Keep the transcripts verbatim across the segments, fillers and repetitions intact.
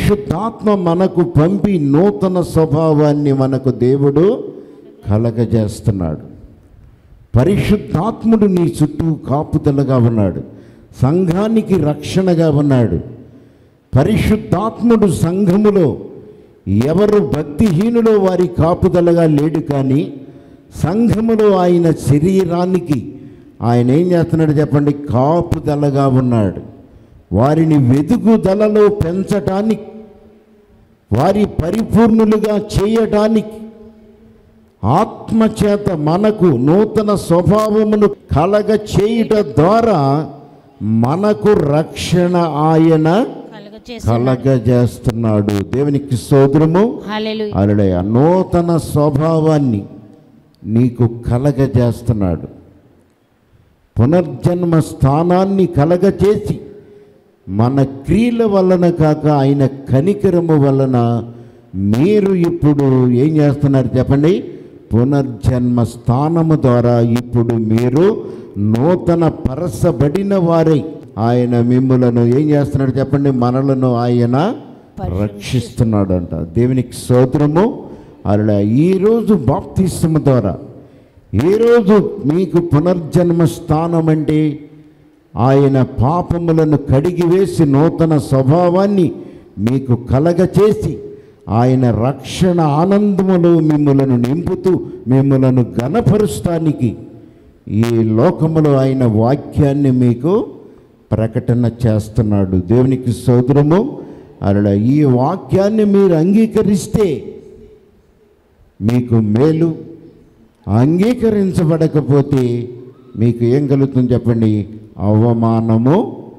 పరిశుద్ధాత్మ మనకు పంపి నూతన స్వభావాన్ని మనకు దేవుడు కలగజేస్తున్నాడు. పరిశుద్ధాత్ముడు నీ చుట్టూ కాపుదలగా ఉన్నాడు, సంఘానికి రక్షణగా ఉన్నాడు. పరిశుద్ధాత్ముడు సంఘములో ఎవరు భక్తిహీనులో వారి కాపుదలగా లేడు, కానీ సంఘములో ఆయన శరీరానికి ఆయన ఏం చేస్తున్నాడు చెప్పండి? కాపుదలగా ఉన్నాడు. వారిని వెదుగుదలలో పెంచటానికి, వారి పరిపూర్ణులుగా చేయటానికి, ఆత్మచేత మనకు నూతన స్వభావమును కలగ చేయుట ద్వారా మనకు రక్షణ ఆయన కలగజేస్తున్నాడు. దేవునికి స్తోత్రము. హల్లెలూయా. నూతన స్వభావాన్ని నీకు కలగజేస్తున్నాడు. పునర్జన్మ స్థానాన్ని కలగచేసి మన క్రియల వలన కాక ఆయన కనికరము వలన మీరు ఇప్పుడు ఏం చేస్తున్నారు చెప్పండి? పునర్జన్మ స్థానము ద్వారా ఇప్పుడు మీరు నూతన పరసబడిన వారై ఆయన మిమ్ములను ఏం చేస్తున్నాడు చెప్పండి? మనలను ఆయన రక్షిస్తున్నాడు అంట. దేవునికి స్తోత్రము. అలా ఈరోజు బాప్తిస్మము ద్వారా ఈరోజు మీకు పునర్జన్మ స్థానం అంటే ఆయన పాపములను కడిగివేసి నూతన స్వభావాన్ని మీకు కలగచేసి ఆయన రక్షణ ఆనందములో మిమ్ములను నింపుతూ మిమ్ములను ఘనపరుస్తానికి ఈ లోకములో ఆయన వాక్యాన్ని మీకు ప్రకటన చేస్తున్నాడు. దేవునికి స్తోత్రము. అలా ఈ వాక్యాన్ని మీరు అంగీకరిస్తే మీకు మేలు, అంగీకరించబడకపోతే మీకు ఏం కలుగుతుంది చెప్పండి? అవమానము,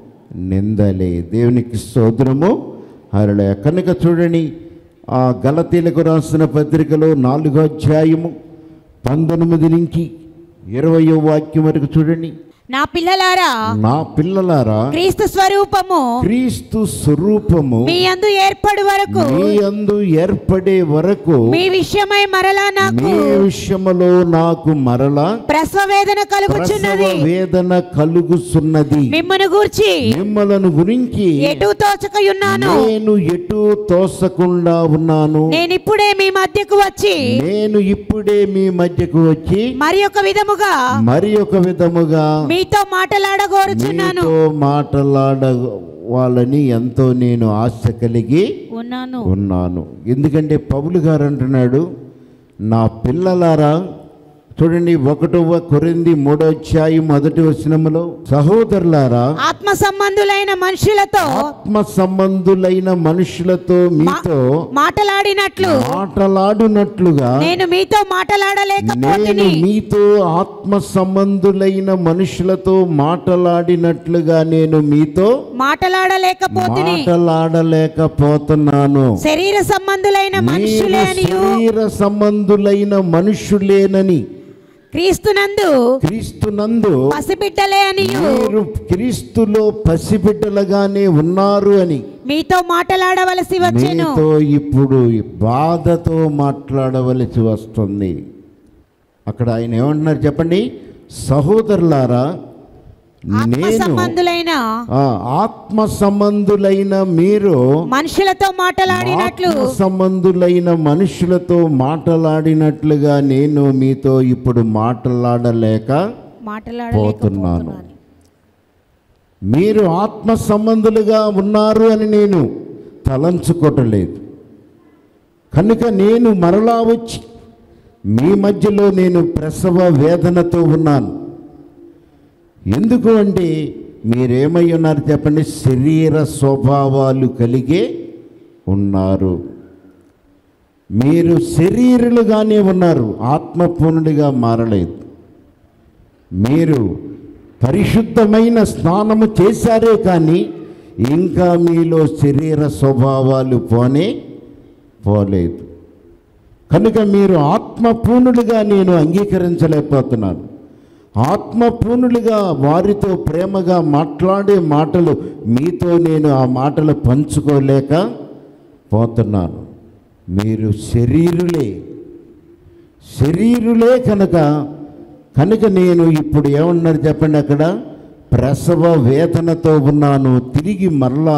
నిందలే. దేవునికి స్తోత్రము. అలా కనుక చూడండి, ఆ గలతీలకు రాసిన పత్రికలో నాలుగో అధ్యాయము పంతొమ్మిది నుంచి ఇరవయో వాక్యం వరకు చూడండి. నా పిల్లలారా నా పిల్లలారా క్రీస్తు స్వరూపము క్రీస్తు స్వరూపము మీ యందు ఏర్పడు వరకు మీ యందు ఏర్పడే వరకు మీ విషయమై మరలా నాకు మీ విషయములో నాకు మరలా ప్రసవ వేదన కలుగుచున్నది వేదన కలుగుచున్నది. మిమ్మను గూర్చి మిమ్మలను గురించి ఎటు తోచకయున్నాను, నేను ఎటు తోసకుండా ఉన్నాను. నేను ఇప్పుడే మీ మధ్యకు వచ్చి నేను ఇప్పుడే మీ మధ్యకు వచ్చి మరి ఒక విధముగా మరి ఒక విధముగా మీతో మాట్లాడగోరుచున్నాను. మాట్లాడ వాళ్ళని ఎంతో నేను ఆశ కలిగి ఉన్నాను ఉన్నాను ఎందుకంటే పౌలు గారు అంటున్నాడు, నా పిల్లలారా చూడండి ఒకటవ కొరింథీ మూడో అధ్యాయం మొదటి వచనములో, సహోదరులారా ఆత్మ సంబంధులైన మనుషులతో ఆత్మ సంబంధులైన మనుషులతో మీతో మాట్లాడినట్లు మాట్లాడునట్లుగా నేను మీతో మాట్లాడలేకపోతిని. నేను మీతో ఆత్మ సంబంధులైన మనుషులతో మాట్లాడినట్లుగా నేను మీతో మాట్లాడలేకపోతిని మాట్లాడలేకపోతున్నాను. శరీర సంబంధులైన మనుషులే అని శరీర సంబంధులైన మనుషులేనని క్రీస్తునందు క్రీస్తునందు పసిబిడ్డలే అని మీరు క్రీస్తులో పసిబిడ్డలుగానే ఉన్నారు అని మీతో మాట్లాడవలసి వచ్చెను. మీతో ఇప్పుడు బాధతో మాట్లాడవలసి వస్తుంది. అక్కడ ఆయన ఏమంటున్నారు చెప్పండి? సహోదరులారా నేను సంబంధులైన ఆత్మ సంబంధులైన మీరు మనుషులతో మాట్లాడినట్లు సంబంధులైన మనుషులతో మాట్లాడినట్లుగా నేను మీతో ఇప్పుడు మాట్లాడలేక మాట్లాడలేకపోతున్నాను. మీరు ఆత్మ సంబంధులుగా ఉన్నారు అని నేను తలంచుకోవట్లేదు కనుక నేను మరలా వచ్చి మీ మధ్యలో నేను ప్రసవ వేదనతో ఉన్నాను. ఎందుకు అంటే మీరేమై ఉన్నారు చెప్పండి? శరీర స్వభావాలు కలిగే ఉన్నారు. మీరు శరీరులుగానే ఉన్నారు, ఆత్మపూర్ణుడిగా మారలేదు. మీరు పరిశుద్ధమైన స్నానము చేశారే కానీ ఇంకా మీలో శరీర స్వభావాలు పోనే పోలేదు. కనుక మీరు ఆత్మపూర్ణులుగా నేను అంగీకరించలేకపోతున్నాను. ఆత్మపూర్ణులుగా వారితో ప్రేమగా మాట్లాడే మాటలు మీతో నేను ఆ మాటలు పంచుకోలేక పోతున్నాను. మీరు శరీరులే శరీరులే కనుక కనుక నేను ఇప్పుడు ఏమన్నారు చెప్పండి? అక్కడ ప్రసవ వేదనతో ఉన్నాను. తిరిగి మరలా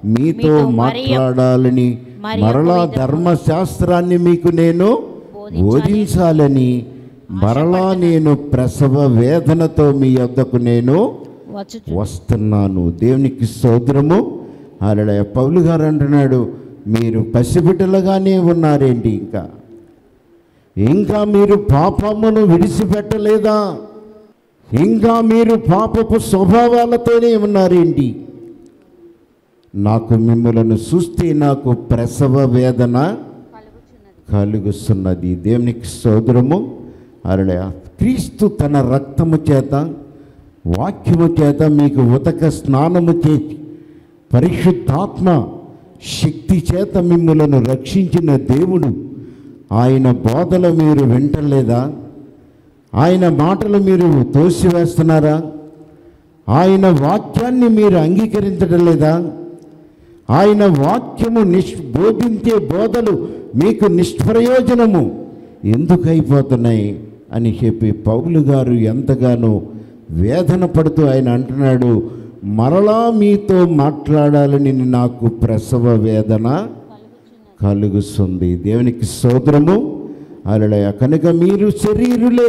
మీతో మాట్లాడాలని, మరలా ధర్మశాస్త్రాన్ని మీకు నేను బోధించాలని, మరలా నేను ప్రసవ వేదనతో మీ యొద్దకు నేను వస్తున్నాను. దేవునికి స్తోత్రము. హల్లెలూయా. పౌలు గారు అంటున్నాడు, మీరు పసిబిడ్డలుగానే ఉన్నారేంటి? ఇంకా ఇంకా మీరు పాపమును విడిచిపెట్టలేదా? ఇంకా మీరు పాపపు స్వభావాలతోనే ఉన్నారేంటి? నాకు మిమ్మలను చూస్తే నాకు ప్రసవ వేదన కలుగుతున్నది. దేవునికి స్తోత్రము. హల్లెలూయా. క్రీస్తు తన రక్తము చేత, వాక్యము చేత మీకు ఉతక స్నానము చేసి పరిశుద్ధాత్మ శక్తి చేత మిమ్మలను రక్షించిన దేవుడు, ఆయన బోధలు మీరు వింటలేదా? ఆయన మాటలు మీరు తోసివేస్తున్నారా? ఆయన వాక్యాన్ని మీరు అంగీకరించడం లేదా? ఆయన వాక్యము నిష్ బోధించే బోధలు మీకు నిష్ప్రయోజనము ఎందుకు అయిపోతున్నాయి అని చెప్పి పౌలు గారు ఎంతగానో వేదన పడుతూ ఆయన అంటున్నాడు, మరలా మీతో మాట్లాడాలని నాకు ప్రసవ వేదన కలుగుతుంది. దేవునికి స్తోత్రము. హల్లెలూయా. కనుక మీరు శరీరులే,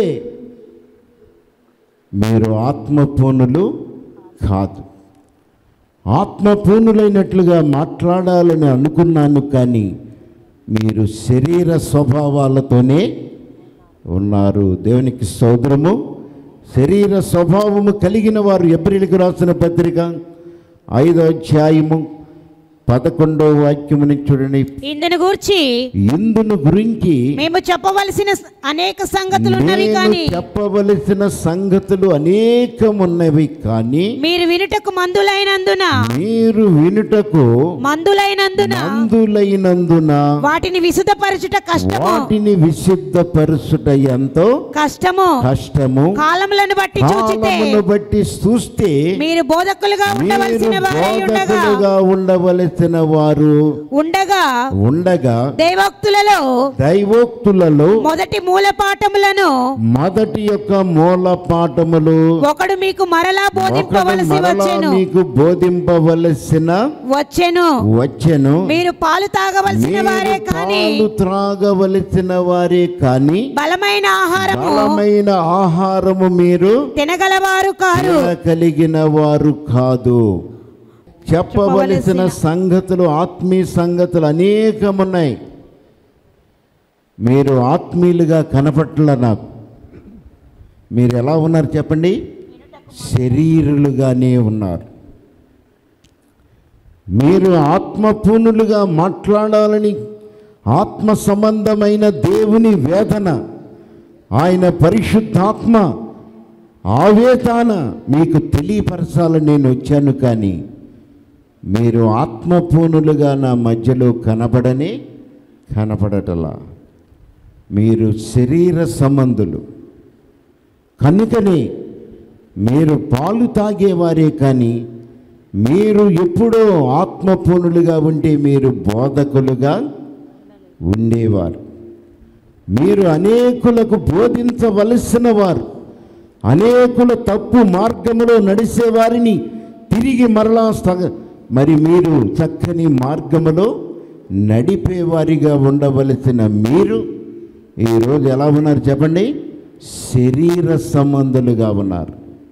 మీరు ఆత్మపూర్ణులు కాదు. ఆత్మపూర్ణులైనట్లుగా మాట్లాడాలని అనుకున్నాను, కానీ మీరు శరీర స్వభావాలతోనే ఉన్నారు. దేవునికి స్తోత్రము. శరీర స్వభావము కలిగిన వారు ఎబ్రీయులకు రాసిన పత్రిక ఐదో అధ్యాయము పదకొండవ వాక్యముని చూడండి. ఇందును గురించి ఇందును గురించి మేము చెప్పవలసిన అనేక సంగతులు ఉన్నవి, కానీ చెప్పవలసిన సంగతులు అనేకమున్నవి, కానీ మీరు వినుటకు మందులైనందున మీరు వినుటకు మందులైనందున మందులైనందున వాటిని విశుద్ధపరచుట కష్టము. వాటిని విశుద్ధపరచుట ఎంతో కష్టము. కష్టము. కాలములను బట్టి చూచితే కాలమును బట్టి చూస్తే మీరు బోధకులుగా ఉండవలసిన వారై ఉండగా బోధకులుగా ఉండవలసిన వారు ఉండగా ఉండగా దైవోక్తులలో దైవోక్తులలో మొదటి మూల పాఠములను మొదటి యొక్క మూల పాఠములు ఒకడు మీకు మరలా బోధింపవలసి మరలా వచ్చెను మీకు బోధింపవలసిన వచ్చెను వచ్చెను మీరు పాలు తాగవలసిన వారే మీరు కానీ పాలు త్రాగవలసిన వారే కానీ బలమైన ఆహారము బలమైన ఆహారము మీరు తినగలవారు కారు. కలిగిన వారు కాదు. చెప్పవలసిన సంగతులు, ఆత్మీయ సంగతులు అనేకమున్నాయి. మీరు ఆత్మీయులుగా కనపట్ల నాకు. మీరు ఎలా ఉన్నారు చెప్పండి? శరీరులుగానే ఉన్నారు. మీరు ఆత్మపూర్ణులుగా మాట్లాడాలని ఆత్మ సంబంధమైన దేవుని వేదన, ఆయన పరిశుద్ధాత్మ ఆవేదన మీకు తెలియపరచాలని నేను వచ్చాను, కానీ మీరు ఆత్మపూర్ణులుగా నా మధ్యలో కనబడనే కనపడటలా. మీరు శరీర సంబంధులు కనుకనే మీరు పాలు తాగేవారే, కానీ మీరు ఎప్పుడో ఆత్మపూర్ణులుగా ఉంటే మీరు బోధకులుగా ఉండేవారు. మీరు అనేకులకు బోధించవలసిన వారు, అనేకుల తప్పు మార్గములో నడిచేవారిని తిరిగి మరలా స్థగ మరి మీరు చక్కని మార్గములో నడిపేవారిగా ఉండవలసిన మీరు ఈరోజు ఎలా ఉన్నారు చెప్పండి? శరీర సంబంధులుగా ఉన్నారు.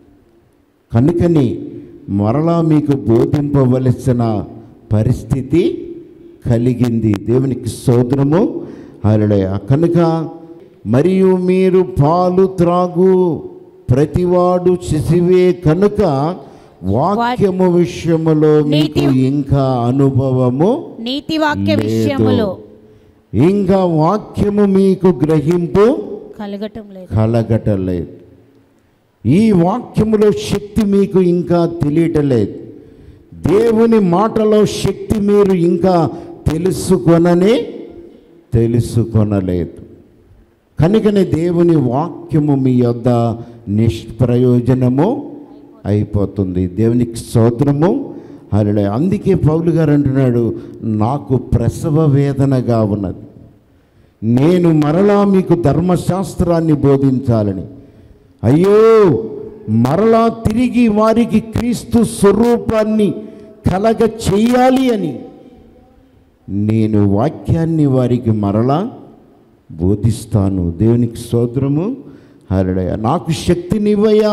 కనుకని మరలా మీకు బోధింపవలసిన పరిస్థితి కలిగింది. దేవునికి స్తోత్రము. హల్లెలూయా. కనుక మరియు మీరు పాలు త్రాగు ప్రతివాడు శిశువే కనుక వాక్యము విషయములో మీకు ఇంకా అనుభవము నీతి వాక్య విషయములో ఇంకా వాక్యము మీకు గ్రహింపు కలగటం లేదు కలగటం లేదు. ఈ వాక్యములో శక్తి మీకు ఇంకా తెలియటలేదు. దేవుని మాటలో శక్తి మీరు ఇంకా తెలుసుకొననే తెలుసుకొనలేదు. కనుకనే దేవుని వాక్యము మీ యొద్ద నిష్ప్రయోజనము అయిపోతుంది. దేవునికి స్తోత్రము. హల్లెలూయా. అందుకే పౌలు గారు అంటున్నాడు, నాకు ప్రసవ వేదనగా ఉన్నది, నేను మరలా మీకు ధర్మశాస్త్రాన్ని బోధించాలని. అయ్యో, మరలా తిరిగి వారికి క్రీస్తు స్వరూపాన్ని కలగ చెయ్యాలి అని నేను వాక్యాన్ని వారికి మరలా బోధిస్తాను. దేవునికి స్తోత్రము. హల్లెలూయా. నాకు శక్తినివ్వయ్యా,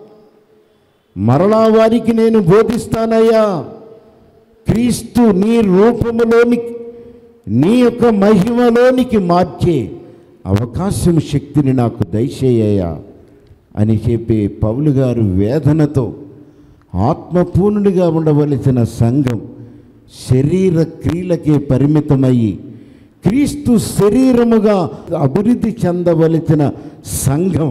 మరలా వారికి నేను బోధిస్తానయ్యా. క్రీస్తు నీ రూపములోనికి, నీ యొక్క మహిమలోనికి మార్చే అవకాశం, శక్తిని నాకు దయచేయ్యా అని చెప్పి పౌలు గారు వేదనతో ఆత్మపూర్ణుడిగా ఉండవలసిన సంఘం శరీర క్రియలకే పరిమితమయ్యి క్రీస్తు శరీరముగా అభివృద్ధి చెందవలసిన సంఘం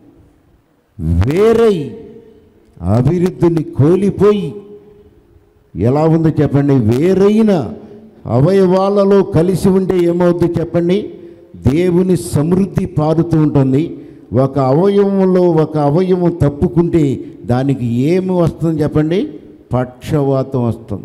వేరై అభివృద్ధిని కోల్పోయి ఎలా ఉందో చెప్పండి. వేరైన అవయవాలలో కలిసి ఉంటే ఏమవుద్ది చెప్పండి? దేవుని సమృద్ధి పారుతూ ఉంటుంది. ఒక అవయవంలో ఒక అవయవం తప్పుకుంటే దానికి ఏమి వస్తుంది చెప్పండి? పక్షవాతం వస్తుంది.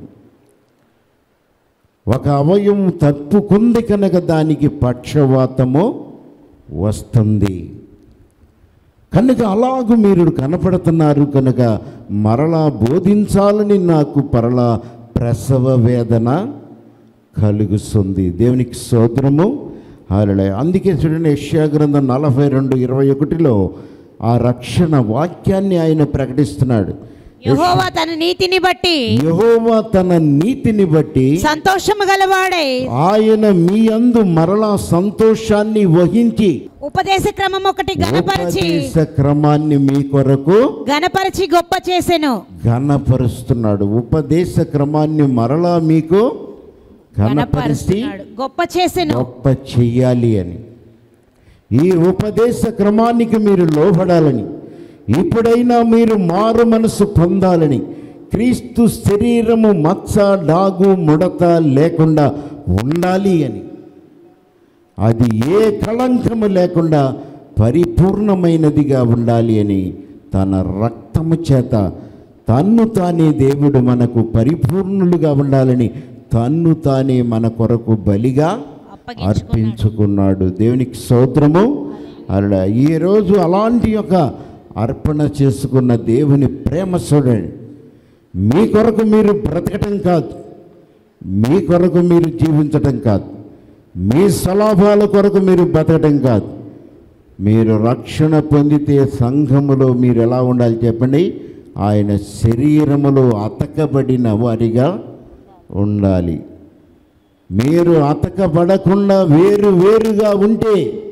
ఒక అవయవం తప్పుకుంది కనుక దానికి పక్షవాతము వస్తుంది. కనుక అలాగూ మీరు కనపడుతున్నారు కనుక మరలా బోధించాలని నాకు పరలా ప్రసవ వేదన కలుగుతుంది. దేవునికి స్తోత్రము. హల్లెలూయా. అందుకే చూడండి, యెషయా గ్రంథం నలభై రెండు ఇరవై ఒకటిలో ఆ రక్షణ వాక్యాన్ని ఆయన ప్రకటిస్తున్నాడు. యెహోవా తన నీతిని బట్టి యెహోవా తన నీతిని బట్టి సంతోషము గలవాడై ఆయన మీ యందు మరలా సంతోషాన్ని వహించి ఉపదేశ క్రమం ఒకటి గణపరిచి ఉపదేశ క్రమాన్ని మీ కొరకు గణపరిచి గొప్ప చేసెను. ఘనపరుస్తున్నాడు. ఉపదేశ క్రమాన్ని మరలా మీకు ఘనపరిచి గొప్ప చేసెను, గొప్ప చెయ్యాలి అని. ఈ ఉపదేశ క్రమానికి మీరు లోబడాలని, ఇప్పుడైనా మీరు మారు మనసు పొందాలని, క్రీస్తు శరీరము మచ్చ డాగు ముడత లేకుండా ఉండాలి అని, అది ఏ కళంకము లేకుండా పరిపూర్ణమైనదిగా ఉండాలి అని తన రక్తము చేత తన్ను తానే దేవుడు మనకు పరిపూర్ణులుగా ఉండాలని తన్ను తానే మన కొరకు బలిగా అర్పించుకున్నాడు. దేవునికి స్తోత్రము. అలా ఈరోజు అలాంటి యొక్క అర్పణ చేసుకున్న దేవుని ప్రేమ చూడండి. మీ కొరకు మీరు బ్రతకటం కాదు, మీ కొరకు మీరు జీవించటం కాదు, మీ స్వలాభాల కొరకు మీరు బ్రతకటం కాదు. మీరు రక్షణ పొందితే సంఘములో మీరు ఎలా ఉండాలి చెప్పండి? ఆయన శరీరములో అతకబడిన వారిగా ఉండాలి. మీరు అతకబడకుండా వేరు వేరుగా ఉంటే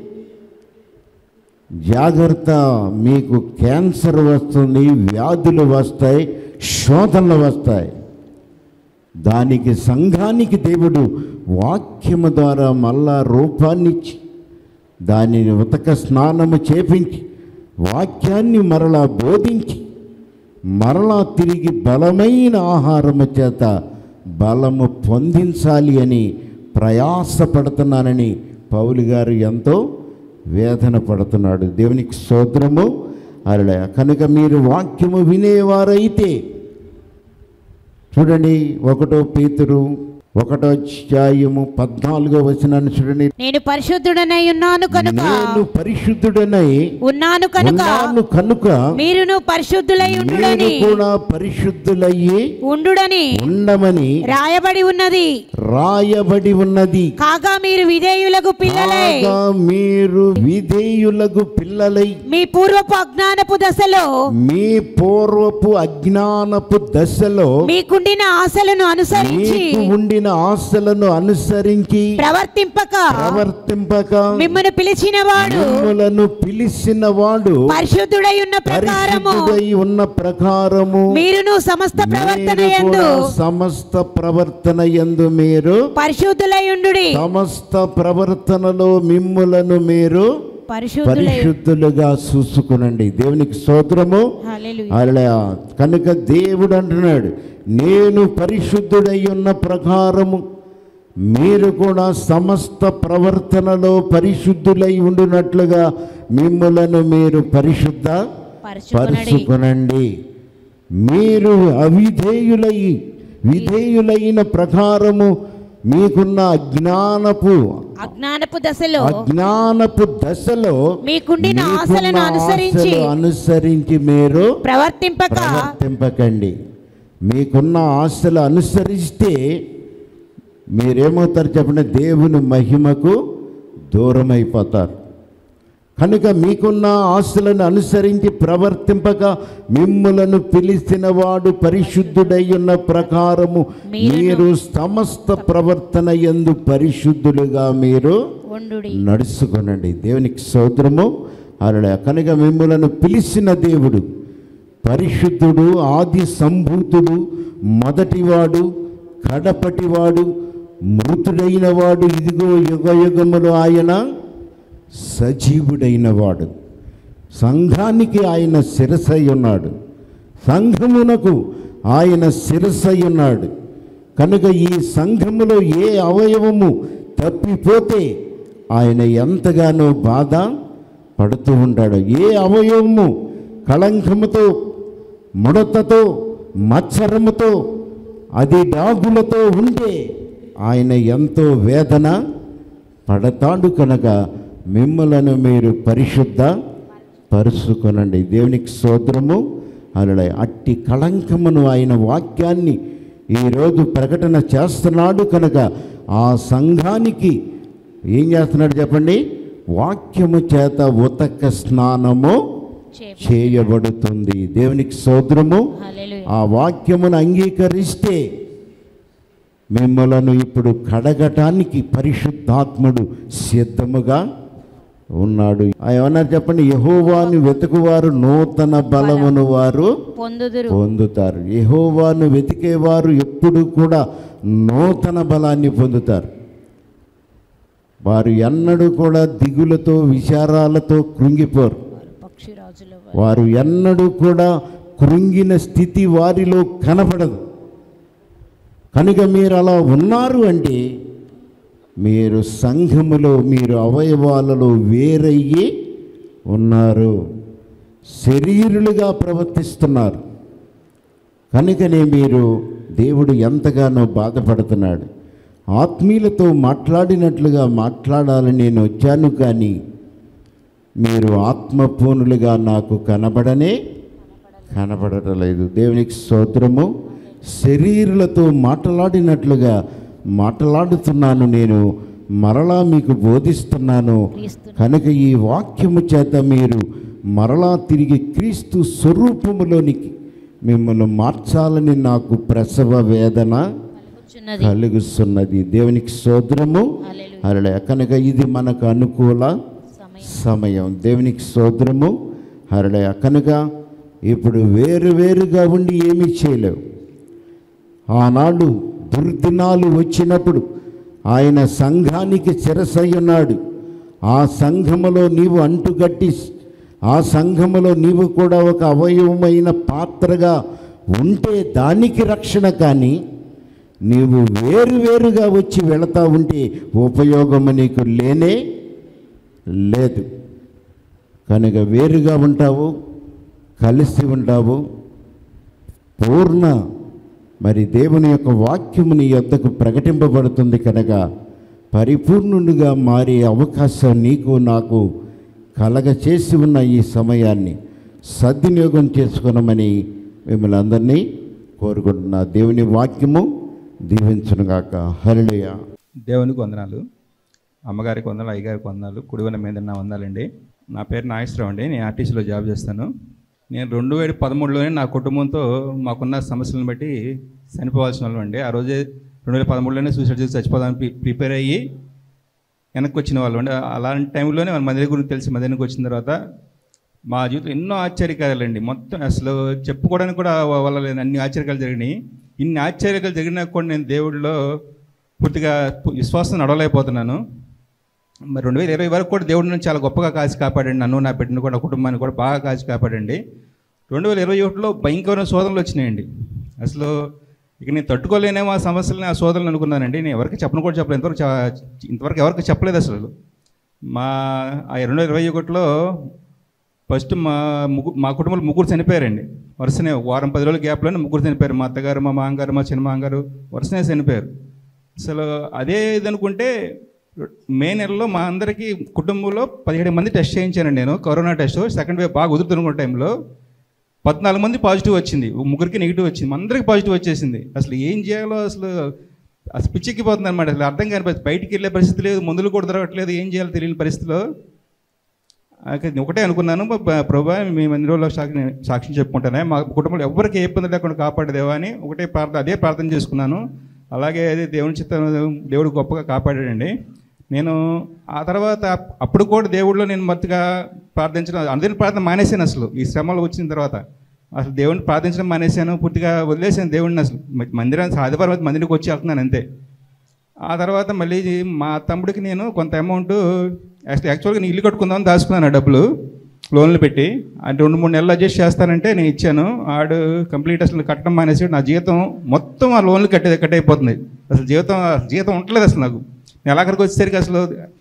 జాగ్రత్త, మీకు క్యాన్సర్ వస్తుంది, వ్యాధులు వస్తాయి, శోధనలు వస్తాయి. దానికి సంఘానికి దేవుడు వాక్యము ద్వారా మళ్ళా రూపాన్నిచ్చి దానిని ఉతక స్నానము చేపించి వాక్యాన్ని మరలా బోధించి మరలా తిరిగి బలమైన ఆహారము చేత బలము పొందించాలి అని ప్రయాసపడుతున్నానని పౌలు గారు ఎంతో వేదన పడుతున్నాడు. దేవునికి స్తోత్రము. అలా కనుక మీరు వాక్యము వినేవారైతే చూడండి, ఒకటో పేతురు ఒకటో అధ్యాయము పద్నాలుగో వచనాన్ని చూడండి. నేను పరిశుద్ధుడనై ఉన్నాను కనుక నేను పరిశుద్ధుడనై ఉన్నాను కనుక ఉన్నాను కనుక మీరును పరిశుద్ధులై ఉండుడని కూడా పరిశుద్ధులయ్యి ఉండుడని ఉండమని రాయబడి ఉన్నది. రాయబడి ఉన్నది. కాగా మీరు విధేయులకు పిల్లలై కాగా మీరు విధేయులకు పిల్లలై మీ పూర్వపు అజ్ఞానపు దశలో మీ పూర్వపు అజ్ఞానపు దశలో మీకుండిన ఆశలను అనుసరించి మీకు ఉండిన ఆశలను అనుసరించి ప్రవర్తింపక ప్రవర్తింపక మిమ్మల్ని పిలిచిన వాడు మిమ్మలను పిలిచిన వాడు పరిశుద్ధుడై ఉన్న ప్రకారము పరిశుద్ధుడై ఉన్న ప్రకారము మీరును సమస్త ప్రవర్తన మీరు యందు కూడా సమస్త ప్రవర్తన యందు మీరు పరిశుద్ధులై ఉండుడి. సమస్త ప్రవర్తనలో మిమ్ములను మీరు పరిశుద్ధులై పరిశుద్ధులుగా చూసుకునండి. దేవునికి స్తోత్రము. హల్లెలూయా. అలా కనుక దేవుడు అంటున్నాడు, నేను పరిశుద్ధుడై ఉన్న ప్రకారము మీరు కూడా సమస్త ప్రవర్తనలో పరిశుద్ధులై ఉండునట్లుగా మిమ్ములను మీరు పరిశుద్ధ పరుచుకునండి. మీరు అవిధేయులై విధేయులైన ప్రకారము మీకున్న అజ్ఞానపు అజ్ఞానపు దశలో అజ్ఞానపు దశలో మీకుండిన ఆశలను అనుసరించి అనుసరించి మీరు ప్రవర్తింపక ప్రవర్తింపకండి. మీకున్న ఆశలు అనుసరిస్తే మీరేమవుతారు చెప్పండి? దేవుని మహిమకు దూరం అయిపోతారు. కనుక మీకున్న ఆశలను అనుసరించి ప్రవర్తింపక మిమ్ములను పిలిచిన వాడు పరిశుద్ధుడై ఉన్న ప్రకారము మీరు సమస్త ప్రవర్తన యందు పరిశుద్ధులుగా మీరు నడుచుకొనండి. దేవునికి స్తోత్రము. అలా కనుక మిమ్ములను పిలిచిన దేవుడు పరిశుద్ధుడు, ఆది సంభూతుడు, మొదటివాడు, కడపటివాడు, మృతుడైన వాడు, ఇదిగో యుగ యుగములు ఆయన సజీవుడైన వాడు. సంఘానికి ఆయన శిరసై ఉన్నాడు, సంఘమునకు ఆయన శిరసై ఉన్నాడు. కనుక ఈ సంఘములో ఏ అవయవము తప్పిపోతే ఆయన ఎంతగానో బాధ పడుతూ ఉంటాడు. ఏ అవయవము కళంకముతో, ముడతతో, మత్సరముతో, అది డాగులతో ఉంటే ఆయన ఎంతో వేదన పడతాడు. కనుక మిమ్మలను మీరు పరిశుద్ధ పరుచుకొనండి. దేవునికి స్తోత్రము. అలా అట్టి కళంకమును ఆయన వాక్యాన్ని ఈరోజు ప్రకటన చేస్తున్నాడు. కనుక ఆ సంఘానికి ఏం చేస్తున్నాడు చెప్పండి? వాక్యము చేత ఉతక స్నానము చేయబడుతుంది. దేవునికి స్తోత్రము. ఆ వాక్యమును అంగీకరిస్తే మిమ్మలను ఇప్పుడు కడగటానికి పరిశుద్ధాత్ముడు సిద్ధముగా ఉన్నాడు. ఏమన్నారు చెప్పండి? యెహోవాను వెతుకువారు నూతన బలమును వారు పొందుతారు. యెహోవాను వెతికేవారు ఎప్పుడు కూడా నూతన బలాన్ని పొందుతారు. వారు ఎన్నడూ కూడా దిగులతో, విచారాలతో కృంగిపోరు. వారు ఎన్నడూ కూడా కృంగిన స్థితి వారిలో కనపడదు. కనుక మీరు అలా ఉన్నారు అంటే మీరు సంఘములో, మీరు అవయవాలలో వేరయ్యి ఉన్నారు, శరీరులుగా ప్రవర్తిస్తున్నారు. కనుకనే మీరు దేవుడు ఎంతగానో బాధపడుతున్నాడు. ఆత్మీయులతో మాట్లాడినట్లుగా మాట్లాడాలని నేను వచ్చాను, కానీ మీరు ఆత్మపూర్ణులుగా నాకు కనబడనే కనబడటలేదు. దేవునికి స్తోత్రము. శరీరులతో మాట్లాడినట్లుగా మాట్లాడుతున్నాను, నేను మరలా మీకు బోధిస్తున్నాను. కనుక ఈ వాక్యము చేత మీరు మరలా తిరిగి క్రీస్తు స్వరూపములోనికి మిమ్మల్ని మార్చాలని నాకు ప్రసవ వేదన కలుగుతున్నది. దేవునికి స్తోత్రము. అలా కనుక ఇది మనకు అనుకూల సమయం. దేవునికి స్తోత్రము. అలా కనుక ఇప్పుడు వేరు వేరుగా ఉండి ఏమీ చేయలేవు. ఆనాడు దుర్దినాలు వచ్చినప్పుడు ఆయన సంఘానికి శిరసై ఉన్నాడు. ఆ సంఘములో నీవు అంటుగట్టి, ఆ సంఘములో నీవు కూడా ఒక అవయవమైన పాత్రగా ఉంటే దానికి రక్షణ. కానీ నీవు వేరువేరుగా వచ్చి వెళతా ఉంటే ఉపయోగము నీకు లేనే లేదు. కనుక వేరుగా ఉంటావు, కలిసి ఉంటావు. పూర్ణ మరి దేవుని యొక్క వాక్యము నీ యొద్దకు ప్రకటింపబడుతుంది. కనుక పరిపూర్ణునిగా మారే అవకాశం నీకు నాకు కలగ చేసి ఉన్న ఈ సమయాన్ని సద్వినియోగం చేసుకున్నామని మిమ్మల్ని అందరినీ కోరుకుంటున్నా. దేవుని వాక్యము దీవించునుగాక. హల్లెలూయా. దేవునికి వందనాలు, అమ్మగారికి వందనాలు, అయ్యగారికి వందనాలు, కుడివన మీద నా వందనాలండి. నా పేరు నాగేశ్వరరావు అండి. నేను ఆర్టీసీలో జాబ్ చేస్తాను. నేను రెండు వేల పదమూడులోనే నా కుటుంబంతో మాకున్న సమస్యలను బట్టి చనిపోవాల్సిన వాళ్ళం అండి. ఆ రోజే రెండు వేల పదమూడులోనే సూసైడ్ చేసి చచ్చిపోదానికి ప్రిపేర్ అయ్యి వెనక్కి వచ్చిన వాళ్ళు అండి. అలాంటి టైంలోనే వాళ్ళ మదిరి గురించి తెలిసి మదిరికి వచ్చిన తర్వాత మా జీవితంలో ఎన్నో ఆశ్చర్యకార్యాలండి. మొత్తం అసలు చెప్పుకోవడానికి కూడా వాళ్ళ అన్ని ఆశ్చర్యకాలు జరిగినాయి. ఇన్ని ఆశ్చర్యకాలు జరిగినా కూడా నేను దేవుడిలో పూర్తిగా విశ్వాసం నడవలేకపోతున్నాను. మరి రెండు వేల ఇరవై వరకు కూడా దేవుడి నుంచి చాలా గొప్పగా కాచి కాపాడండి. నన్ను, నా బిడ్డను కూడా, కుటుంబాన్ని కూడా బాగా కాచి కాపాడండి. రెండు వేల ఇరవై ఒకటిలో భయంకరమైన శోధనలు వచ్చినాయండి. అసలు ఇక నేను తట్టుకోలేనేమో ఆ సమస్యలని, ఆ శోధనలు అనుకున్నానండి. నేను ఎవరికి చెప్పను కూడా చెప్పలేదు. ఇంతవరకు ఇంతవరకు ఎవరికి చెప్పలేదు అసలు. మా ఆ రెండు వేల ఇరవై ఒకటిలో ఫస్ట్ మా ముగ్గురు మా కుటుంబంలో ముగ్గురు చనిపోయారండి. వరుసనే వారం పది రోజుల గ్యాప్లోనే ముగ్గురు చనిపోయారు. మా అత్తగారు, మా మామగారు, మా చిన్న మామగారు వరుసనే చనిపోయారు. అసలు అదే ఇది అనుకుంటే మే నెలలో మా అందరికీ కుటుంబంలో పదిహేడు మంది టెస్ట్ చేయించానండి నేను, కరోనా టెస్ట్. సెకండ్ వేవ్ బాగా కుదురుతున్న టైంలో పద్నాలుగు మంది పాజిటివ్ వచ్చింది, ముగ్గురికి నెగిటివ్ వచ్చింది, అందరికి పాజిటివ్ వచ్చేసింది. అసలు ఏం చేయాలో అసలు అసలు పిచ్చెక్కిపోతుంది అనమాట. అసలు అర్థం కాని పరిస్థితి, బయటికి వెళ్ళే పరిస్థితి లేదు, మందులు కూడా దొరకట్లేదు, ఏం చేయాలో తెలియని పరిస్థితిలో ఒకటే అనుకున్నాను, ప్రభా మేము ఎన్ని రోజుల్లో సాక్షి సాక్ష్యం చెప్పుకుంటానే, మా కుటుంబంలో ఎవరికి ఏ ఇబ్బంది లేకుండా కాపాడదేవా అని ఒకటే ప్రార్థన, అదే ప్రార్థన చేసుకున్నాను. అలాగే అదే దేవుని చిత్తం, దేవుడు గొప్పగా కాపాడాడండి. నేను ఆ తర్వాత అప్పుడు కూడా దేవుడిలో నేను మత్తుగా ప్రార్థించడం, అందరిని ప్రార్థన మానేశాను. అసలు ఈ శ్రమలు వచ్చిన తర్వాత అసలు దేవుడిని ప్రార్థించడం మానేశాను, పూర్తిగా వదిలేసాను దేవుడిని. అసలు మందిరానికి ఆదివారం మందిరికి వచ్చి వెళ్తున్నాను అంతే. ఆ తర్వాత మళ్ళీ మా తమ్ముడికి నేను కొంత అమౌంట్ అసలు యాక్చువల్గా నేను ఇల్లు కట్టుకుందామని దాచుకున్నాను, డబ్బులు లోన్లు పెట్టి. అంటే రెండు మూడు నెలలు అడ్జస్ట్ చేస్తానంటే నేను ఇచ్చాను. ఆడు కంప్లీట్ అసలు కట్టడం మానేసి నా జీవితం మొత్తం ఆ లోన్లు కట్టే కట్ అయిపోతుంది. అసలు జీవితం జీవితం ఉండలేదు అసలు నాకు. నెలాఖరికి వచ్చేసరికి అసలు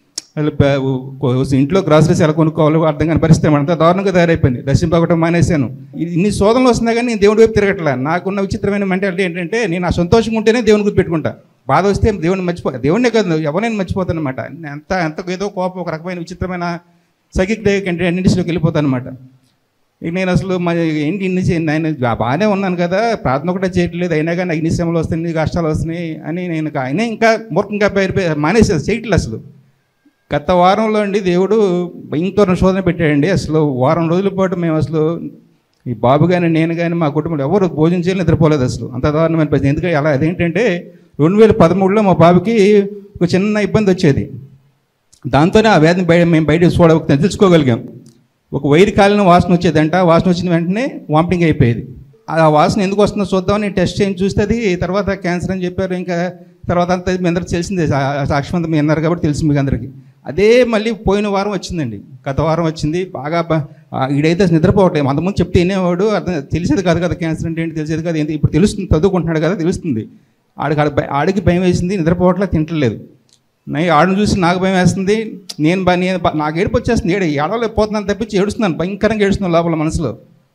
ఇంట్లో గ్రాసరీస్ ఎలా కొనుక్కోవాలో అర్థం కాని పరిస్థితి అంతా దారుణంగా తయారైపోయింది. దర్శింపకటం మానేశాను. ఇన్ని శోధనలు వస్తున్నా కానీ నేను దేవుడి వైపు తిరగట్లే. నాకున్న విచిత్రమైన మెంటాలిటీ ఏంటంటే, నేను ఆ సంతోషంగా ఉంటేనే దేవుని గుర్తు పెట్టుకుంటా, బాధ వస్తే దేవుడిని మర్చిపో దేవుడినే కాదు ఎవరైనా మర్చిపోతాను అనమాట. ఎంత ఎంత ఏదో కోపం, ఒక రకమైన విచిత్రమైన సైకిక్ అంటే అన్నింటిలోకి వెళ్ళిపోతాను అనమాట. ఇక నేను అసలు మా ఏంటి ఇన్ని నేను బాగానే ఉన్నాను కదా, ప్రార్థన కూడా చేయట్లేదు, అయినా కానీ ఇన్ని శ్రమలు వస్తున్నాయి, కష్టాలు వస్తున్నాయి అని నేను ఆయన ఇంకా మూర్ఖంగా పేరు మానేసాను, చేయట్లేదు అసలు. గత వారంలో అండి దేవుడు భయంకర శోధన పెట్టాడండి. అసలు వారం రోజుల పాటు మేము అసలు ఈ బాబు కానీ నేను కానీ మా కుటుంబంలో ఎవరు భోజనం చేయాలని నిద్రపోలేదు అసలు. అంత దారుణమైన పరిస్థితి. ఎందుకంటే అలా అదేంటంటే రెండు వేల పదమూడులో మా బాబుకి ఒక చిన్న ఇబ్బంది వచ్చేది. దాంతోనే ఆ వ్యాధిని బయట మేము బయట చూడ తెలుసుకోగలిగాం. ఒక వైరు కాలిన వాసన వచ్చేదంట, వాసన వచ్చిన వెంటనే వామిటింగ్ అయిపోయేది. ఆ వాసన ఎందుకు వస్తుందో చూద్దామని టెస్ట్ చేయించి చూస్తే అది తర్వాత క్యాన్సర్ అని చెప్పారు. ఇంకా తర్వాత అంతా మీ అందరికి తెలిసిందే, సాక్షిమంతా మీ అన్నారు కాబట్టి తెలిసింది మీకు అందరికీ. అదే మళ్ళీ పోయిన వారం వచ్చిందండి, గత వారం వచ్చింది. బాగా ఈడైతే నిద్రపోవట్లేదు. అంతకుముందు చెప్తే వినేవాడు, అర్థం తెలిసేది కాదు కదా క్యాన్సర్ అంటే ఏంటి, తెలిసేది కాదు. ఏంటి ఇప్పుడు తెలుస్తుంది, చదువుకుంటున్నాడు కదా తెలుస్తుంది. ఆడికి ఆడికి భయం వేసింది, నిద్రపోవట్లేదు, తింటలేదు. నై ఆడిని చూసి నాకు భయం వేస్తుంది. నేను బా నేను నాకు ఏడుపు వచ్చేస్తుంది, ఏడు ఏడవలేకపోతున్నాను తప్పించి ఏడుస్తున్నాను, భయంకరంగా ఏడుస్తున్నాను లోపల మనసులో.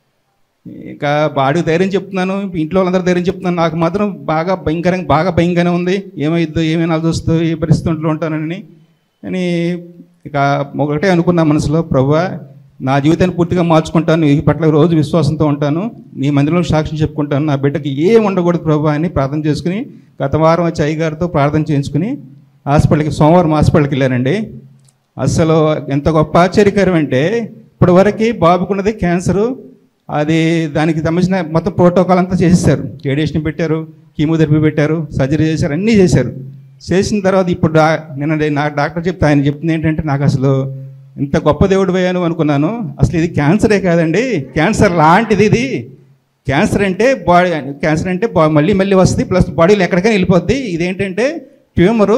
ఇక బాడీకి ధైర్యం చెప్తున్నాను, ఇంట్లో వాళ్ళందరూ ధైర్యం చెప్తున్నాను. నాకు మాత్రం బాగా భయంకరంగా బాగా భయంగానే ఉంది, ఏమైద్దో ఏమైనా చూస్తూ ఏ పరిస్థితుల్లో ఉంటానని అని ఇక ఒకటే అనుకున్నా మనసులో, ప్రభువా నా జీవితాన్ని పూర్తిగా మార్చుకుంటాను, ఈ పట్ల రోజు విశ్వాసంతో ఉంటాను, నీ మందిరంలో సాక్ష్యం చెప్పుకుంటాను, నా బిడ్డకి ఏం ఉండకూడదు ప్రభువా అని ప్రార్థన చేసుకుని గత వారం వచ్చి అయ్యగారితో ప్రార్థన చేయించుకుని హాస్పిటల్కి సోమవారం హాస్పిటల్కి వెళ్ళానండి. అసలు ఎంత గొప్ప ఆశ్చర్యకరం అంటే, ఇప్పటి వరకు బాబుకున్నది క్యాన్సరు. అది దానికి సంబంధించిన మొత్తం ప్రోటోకాల్ అంతా చేసేసారు. రేడియేషన్ పెట్టారు, కీమోథెరపీ పెట్టారు, సర్జరీ చేశారు, అన్నీ చేశారు. చేసిన తర్వాత ఇప్పుడు డా నిన్న నాకు డాక్టర్ చెప్తే ఆయన చెప్తుంది ఏంటంటే, నాకు అసలు ఇంత గొప్ప దేవుడు పోయాను అనుకున్నాను. అసలు ఇది క్యాన్సరే కాదండి, క్యాన్సర్ లాంటిది ఇది. క్యాన్సర్ అంటే బాడీ క్యాన్సర్ అంటే బా మళ్ళీ మళ్ళీ వస్తుంది, ప్లస్ బాడీలో ఎక్కడికైనా వెళ్ళిపోద్ది. ఇదేంటంటే ట్యూమరు,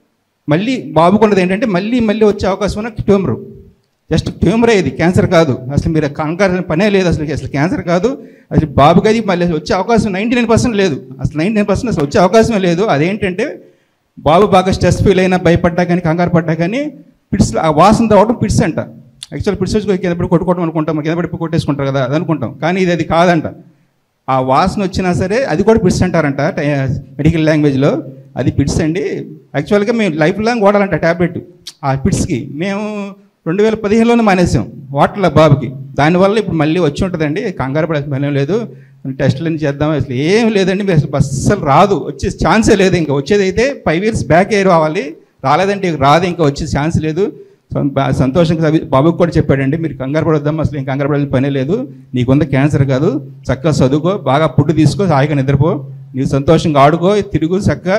మళ్ళీ బాబుకున్నది ఏంటంటే మళ్ళీ మళ్ళీ వచ్చే అవకాశం ఉన్న ట్యూమరు. జస్ట్ ట్యూమరే, ఇది క్యాన్సర్ కాదు. అసలు మీరు కంగారు పనే లేదు, అసలు అసలు క్యాన్సర్ కాదు. అసలు బాబుకి అది మళ్ళీ వచ్చే అవకాశం నైంటీ నైన్ పర్సెంట్ లేదు, అసలు నైంటీ నైన్ పర్సెంట్ అసలు వచ్చే అవకాశమే లేదు. అదేంటంటే బాబు బాగా స్ట్రెస్ ఫీల్ అయినా, భయపడ్డా కానీ, కంగారు పడ్డా కానీ పిట్స్, ఆ వాసన రావడం పిట్స్ అంట. యాక్చువల్ పిట్స్ వచ్చి కింద పడి కొట్టుకోవడం అనుకుంటాం, కింద పడి కొట్టేసుకుంటారు కదా అది అనుకుంటాం, కానీ ఇది అది కాదంట. ఆ వాసన వచ్చినా సరే అది కూడా పిట్స్ అంటారంట మెడికల్ లాంగ్వేజ్లో. అది పిట్స్ అండి. యాక్చువల్గా మేము లైఫ్ లాంగ్ వాడాలంట ట్యాబ్లెట్ ఆ పిట్స్కి. మేము రెండు వేల పదిహేనులోనే మానేసాం వాటర్ల బాబుకి. దానివల్ల ఇప్పుడు మళ్ళీ వచ్చి ఉంటుందండి, కంగారు పడాల్సిన పని లేదు. టెస్టులు చేద్దాం, అసలు ఏం లేదండి, మీరు అసలు అస్సలు రాదు, వచ్చే ఛాన్సే లేదు. ఇంకా వచ్చేది అయితే ఫైవ్ ఇయర్స్ బ్యాక్ ఏ రావాలి, రాలేదంటే రాదు, ఇంకా వచ్చే ఛాన్స్ లేదు. సంతోషంగా బాబుకి కూడా చెప్పాడండి, మీరు కంగారు పడొద్దాం, అసలు ఇంకా కంగారు పడాల్సిన పనే లేదు, నీకుంద క్యాన్సర్ కాదు, చక్కగా చదువుకో, బాగా ఫుడ్ తీసుకో, హాయిగా నిద్రపో, నీవు సంతోషంగా ఆడుకో, తిరుగు, చక్కగా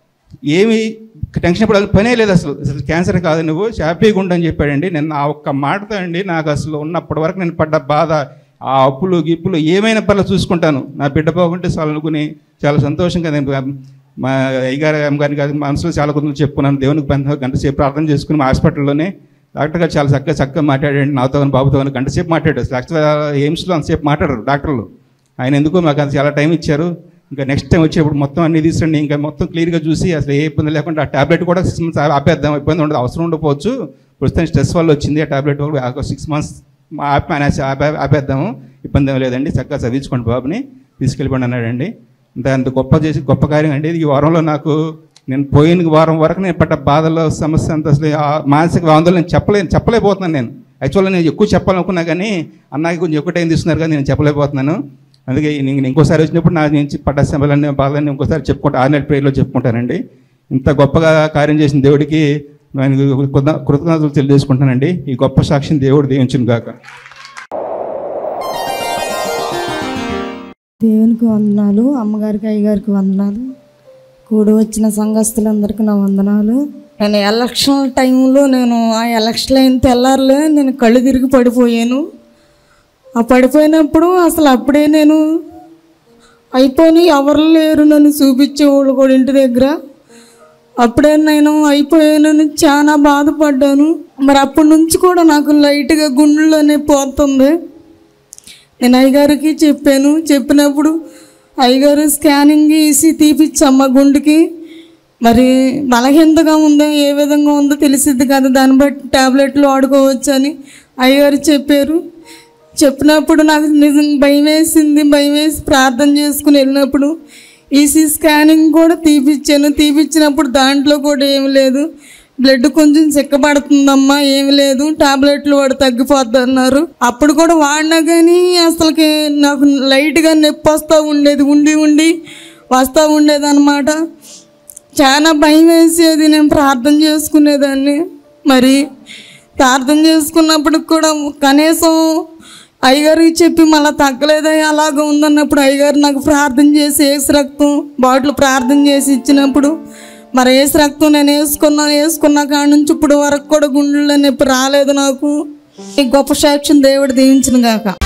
ఏమి టెన్షన్ పడాల్సిన పనే లేదు, అసలు అసలు క్యాన్సర్ కాదు, నువ్వు హ్యాపీగా ఉండని చెప్పాడండి. నేను ఆ ఒక్క మాటతో అండి నాకు అసలు ఉన్నప్పటి వరకు నేను పడ్డ బాధ, ఆ అప్పులు గిప్పులు ఏమైనా పర్లేదు చూసుకుంటాను, నా బిడ్డ బాగుంటే చాలు అనుకుని చాలా సంతోషంగా నేను మా అయ్యగారు అమ్మగారిని గారి మనసులో చాలా కొంచెం చెప్పుకున్నాను. దేవునికి పని గంట సేపు ప్రార్థన చేసుకుని మా హాస్పిటల్లోనే డాక్టర్ గారు చాలా చక్కగా చక్కగా మాట్లాడండి, నాతో బాబుతో గంట సేపు మాట్లాడారు. యాక్చువల్గా ఎయిమ్స్లో అంతసేపు మాట్లాడారు డాక్టర్లు. ఆయన ఎందుకు మాకు అంత చాలా టైం ఇచ్చారు. ఇంకా నెక్స్ట్ టైం వచ్చేప్పుడు మొత్తం అన్ని తీసుకురండి, ఇంకా మొత్తం క్లియర్గా చూసి అసలు ఏ ఇబ్బంది లేకుండా ఆ ట్యాబ్లెట్ కూడా సిక్స్ మంత్స్ ఆపేద్దాం, ఇబ్బంది ఉండదు, అవసరం ఉండకపోవచ్చు, ప్రస్తుతం స్ట్రెస్ వల్ల వచ్చింది ఆ ట్యాబ్లెట్ కూడా సిక్స్ మంత్స్ ఆపి అనేసి ఆపే ఆపేద్దాము, ఇబ్బంది ఏం లేదండి, చక్కగా చదివించుకోండి బాబుని, తీసుకెళ్ళిపోండి అన్నాడండి. అంత అంత గొప్ప చేసి గొప్ప కార్యం అండి. ఈ వారంలో నాకు నేను పోయిన వారం వరకు నేను పడ్డ బాధల్లో సమస్య అంత అసలు మానసిక ఆందోళన చెప్పలే చెప్పలేకపోతున్నాను నేను. యాక్చువల్గా నేను ఎక్కువ చెప్పాలనుకున్నా కానీ అన్నకి కొంచెం ఎక్కువ టైం తీసుకున్నారు కానీ నేను చెప్పలేకపోతున్నాను. అందుకే నేను ఇంకోసారి వచ్చినప్పుడు నా నుంచి పడ్డ శ్రమలన్నీ బాధలన్నీ ఇంకోసారి చెప్పుకుంటా ఆర్ నెట్ ప్రేయర్లో చెప్పుకుంటానండి. ఇంత గొప్పగా కార్యం చేసిన దేవుడికి నేను కృతజ్ఞతలు తెలియజేసుకుంటానండి. ఈ గొప్ప సాక్షిని దేవుడు దీవించును గాక. దేవునికి వందనాలు, అమ్మగారికి అయ్యగారికి వందనాలు, కూడి వచ్చిన సంఘస్థులందరికీ నా వందనాలు. నేను ఎలక్షన్ టైంలో నేను ఆ ఎలక్షన్ అయిన తెల్లారులే నేను కళ్ళు తిరిగి పడిపోయాను. ఆ పడిపోయినప్పుడు అసలు అప్పుడే నేను అయిపోయి ఎవరు లేరు నన్ను చూపించేవాళ్ళు కూడా ఇంటి దగ్గర. అప్పుడే నేను అయిపోయానని చాలా బాధపడ్డాను. మరి అప్పటి నుంచి కూడా నాకు లైట్గా గుండెల్లోనే పోతుంది. నేను అయ్యగారికి చెప్పాను. చెప్పినప్పుడు అయ్యగారు స్కానింగ్ వేసి తీపిచ్చమ్మ గుండెకి మరి బలహీనతగా ఉందో ఏ విధంగా ఉందో తెలిసిద్ది కదా, దాన్ని బట్టి ట్యాబ్లెట్లు వాడుకోవచ్చు అని అయ్యగారు చెప్పారు. చెప్పినప్పుడు నాకు నిజం భయం వేసింది. భయం వేసి ప్రార్థన చేసుకుని వెళ్ళినప్పుడు ఈసీ స్కానింగ్ కూడా తీపిచ్చాను. తీపిచ్చినప్పుడు దాంట్లో కూడా ఏమి లేదు, బ్లడ్ కొంచెం చిక్కబడుతుందమ్మా, ఏమి లేదు, టాబ్లెట్లు వాడు తగ్గిపోద్ది అన్నారు. అప్పుడు కూడా వాడినా కానీ అసలుకి నాకు లైట్గా నొప్పి వస్తూ ఉండేది, ఉండి ఉండి వస్తూ ఉండేది అనమాట. చాలా భయం వేసేది. నేను ప్రార్థన చేసుకునేదాన్ని. మరి ప్రార్థన చేసుకున్నప్పుడు కూడా కనీసం అయ్యగారికి చెప్పి మళ్ళీ తగ్గలేదా అలాగ ఉందన్నప్పుడు అయ్యగారు నాకు ప్రార్థన చేసి ఏసు రక్తం బాటిల్ ప్రార్థన చేసి ఇచ్చినప్పుడు మరి ఏసు రక్తం నేను వేసుకున్నాను. వేసుకున్న కాడ నుంచి ఇప్పుడు వరకు కూడా గుండెల్లో నొప్పి రాలేదు నాకు. ఈ గొప్ప సాక్ష్యం దేవుడు దీవించును గాక.